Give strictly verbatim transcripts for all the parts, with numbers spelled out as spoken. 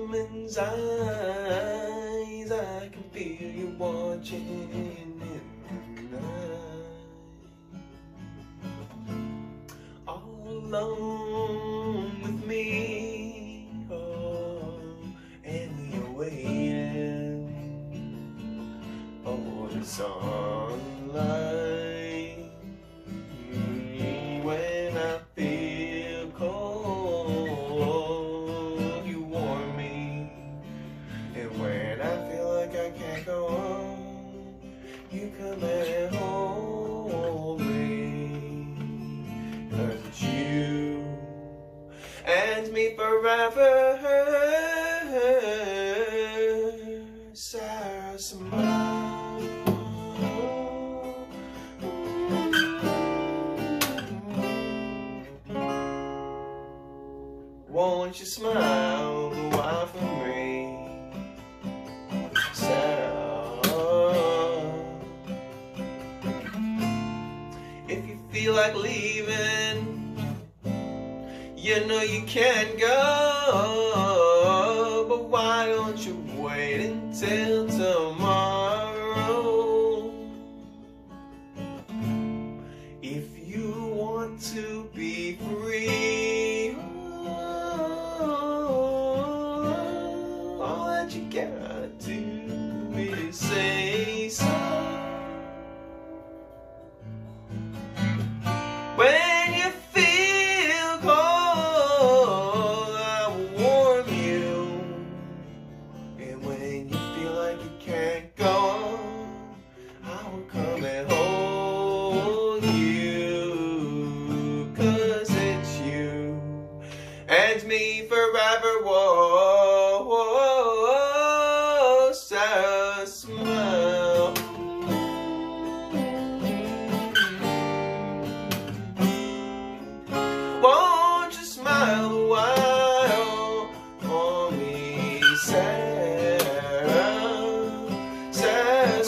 woman's eyes, I can feel you watching in the night. All alone with me, oh, and you're waiting for the sunlight. When I feel cold, you warm me, and when I feel like I can't go on, you come and hold me. 'Cause it's you and me forever. Sara, smile. Won't you smile a while for me, Sara? If you feel like leaving, you know you can't go, but why don't you wait until tomorrow? If you want to be free, all that you gotta do is say so. When you feel cold, I will warm you, and when you feel like you can't go on, I will come and hold you. 'Cause it's you and me forever. Whoa, whoa, Sara, smile. Won't you smile a while for me, Sara? Sara,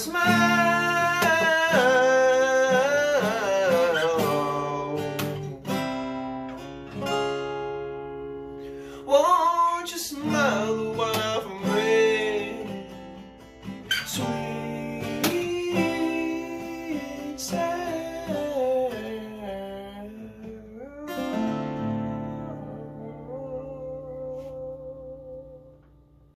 smile. Won't you smile a while for me, sweet?